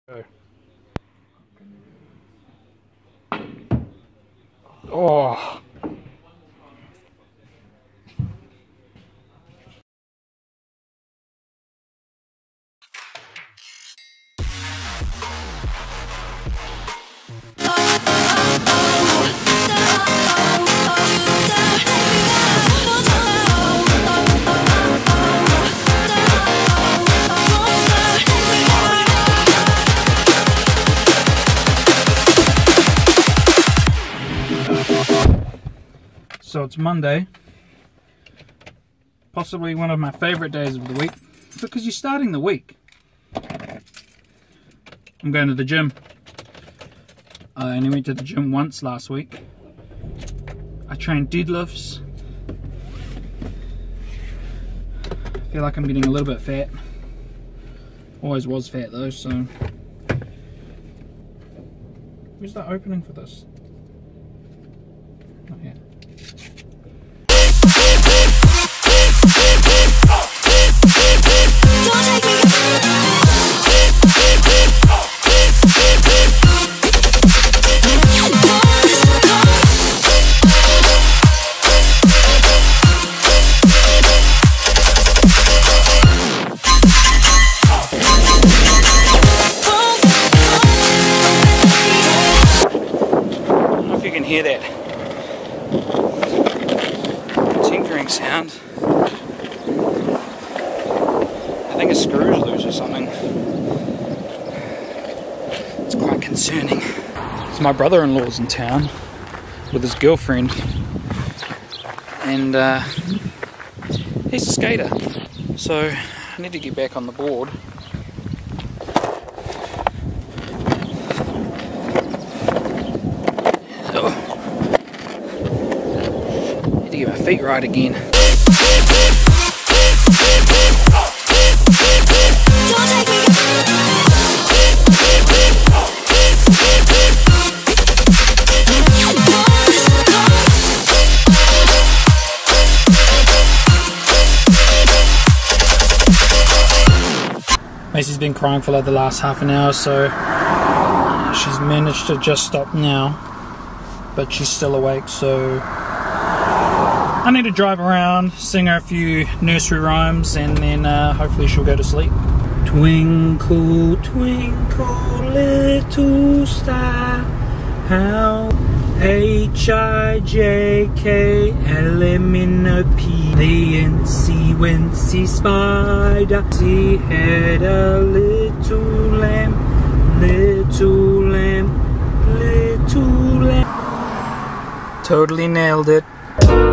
Oh. So it's Monday, possibly one of my favorite days of the week, because you're starting the week. I'm going to the gym. I only went to the gym once last week. I trained deadlifts. I feel like I'm getting a little bit fat. Always was fat though, so. Where's the opening for this? Not here. Hear that tinkering sound. I think a screw is loose or something. It's quite concerning. So my brother-in-law's in town with his girlfriend, and he's a skater, so I need to get back on the board. Get my feet right again. Macy's been crying for like the last half an hour, so she's managed to just stop now, but she's still awake, so I need to drive around, sing her a few nursery rhymes, and then hopefully she'll go to sleep. Twinkle, twinkle, little star, how H-I-J-K-L-M-N-O-P, the N-C-Wincy spider, she had a little lamb, little lamb, little lamb. Totally nailed it.